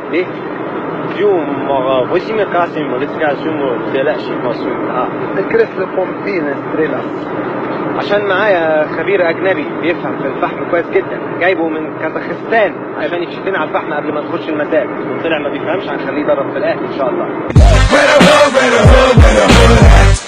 ليه؟ Più possiamo casi modificazione تقلقش مصروف. الكريس لبومبين ستريلاس. عشان معايا خبير اجنبي بيفهم في الفحم كويس جدا، جايبه من كازاخستان عشان يكشف لنا على الفحم قبل ما نخش المساء، وطلع ما بيفهمش هنخليه يضرب في الاهلي ان شاء الله.